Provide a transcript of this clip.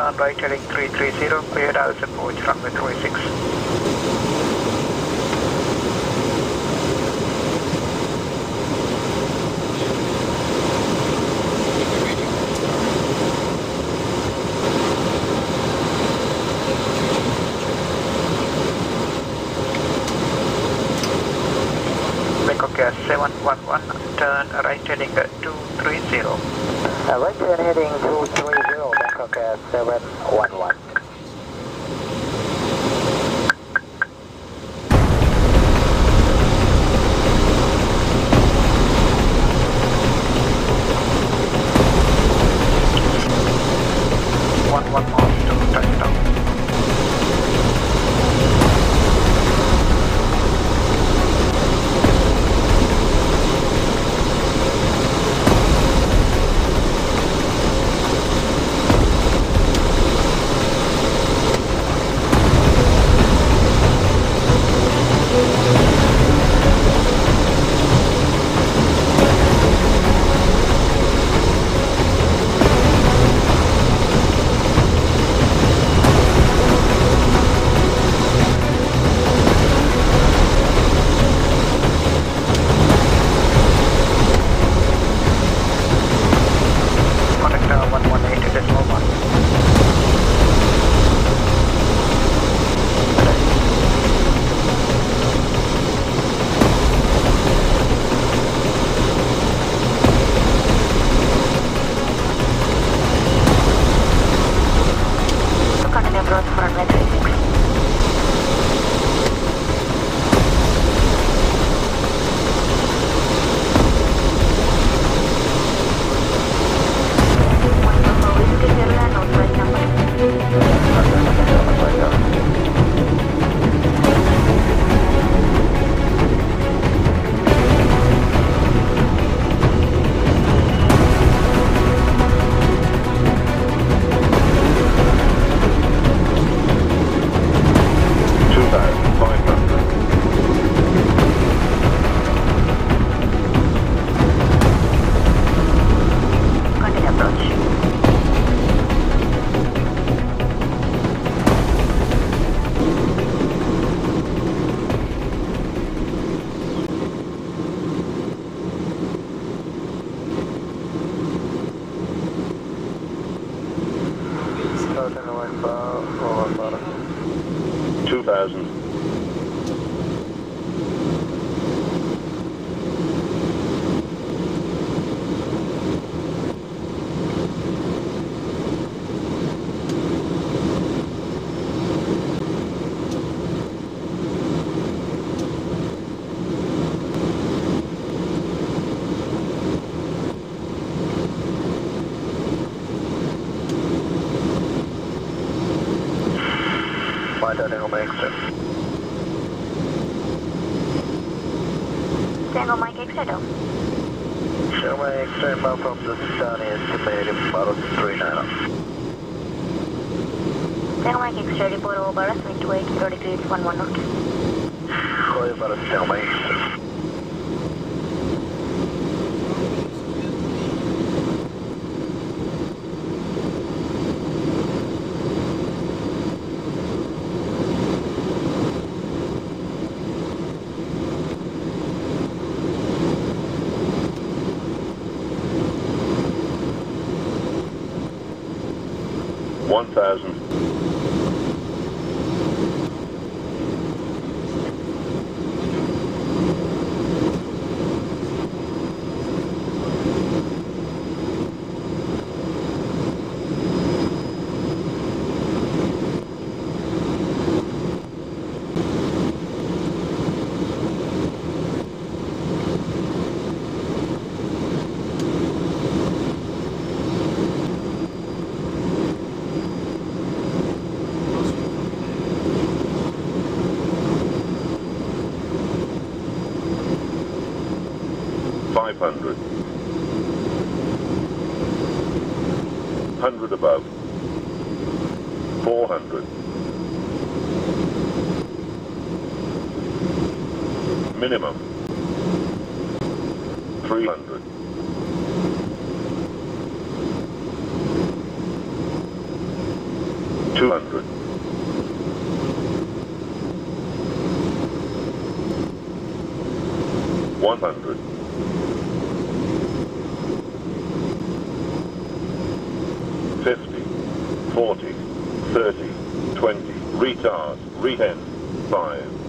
turn right heading 330, clear Dallas approach runway 36. Gas 711, turn right heading 230. Right turn heading 230, Bangkok Gas 711. One more to touchdown. Tango Mike exit. Tango Mike exit. Tango Mike exit, bound from the sun is estimated about 39. Tango Mike exit, report over, wind to 80 degrees, 11 knots. Call about a Tango Mike exit. Above 400 minimum 300 200. 100. 50, 40, 30, 20, retard, re-10, 5.